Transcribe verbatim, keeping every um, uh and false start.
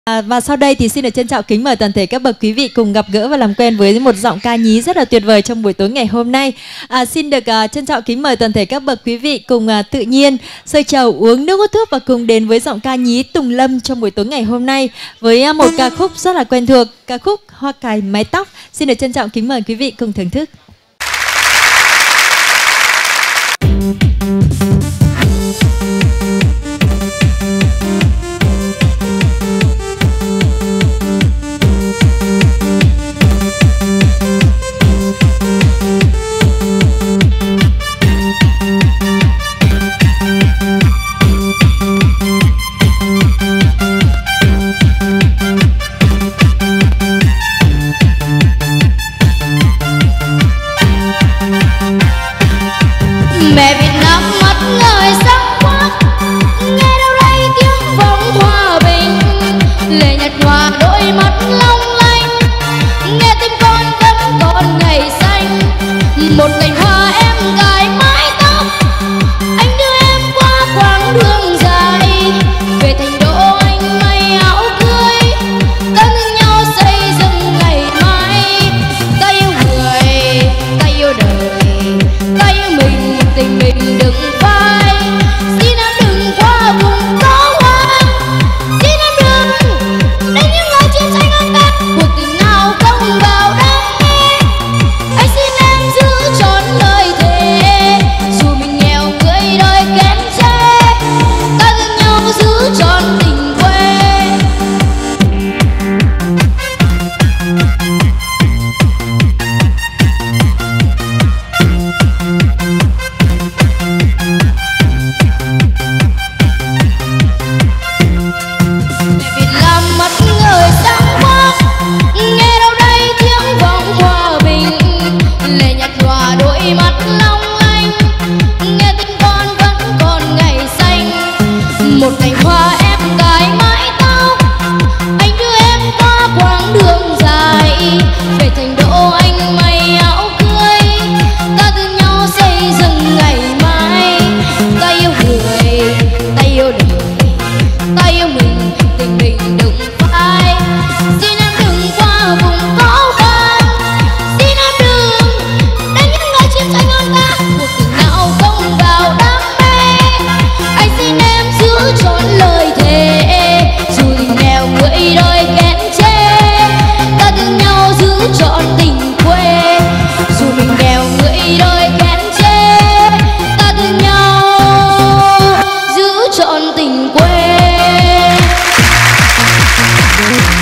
À, và sau đây thì xin được trân trọng kính mời toàn thể các bậc quý vị cùng gặp gỡ và làm quen với một giọng ca nhí rất là tuyệt vời trong buổi tối ngày hôm nay. À, xin được uh, trân trọng kính mời toàn thể các bậc quý vị cùng uh, tự nhiên sơi trầu uống nước hút thuốc và cùng đến với giọng ca nhí Tùng Lâm trong buổi tối ngày hôm nay với uh, một ca khúc rất là quen thuộc, ca khúc Hoa Cài Mái Tóc. Xin được trân trọng kính mời quý vị cùng thưởng thức. Mẹ Việt Nam mắt ngời sáng quắc, nghe đâu đây tiếng vọng hòa bình, lệ nhật hòa đôi mắt long lanh, nghe tim con vẫn còn ngày xanh, một cành hoa